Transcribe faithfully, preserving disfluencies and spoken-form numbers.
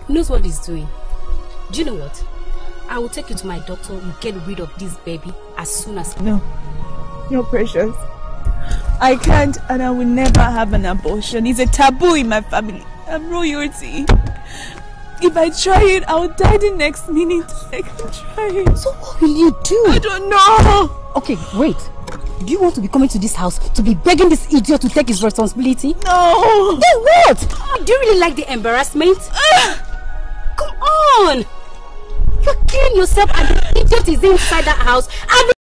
He knows what he's doing. Do you know what? I will take you to my doctor and get rid of this baby as soon as... No. No, Precious. I can't and I will never have an abortion. It's a taboo in my family. I'm royalty. If I try it, I'll die the next minute. I can try it. So what will you do? I don't know. Okay, wait. Do you want to be coming to this house to be begging this idiot to take his responsibility? No. Then what? Do you really like the embarrassment? Come on. You're killing yourself and the idiot is inside that house.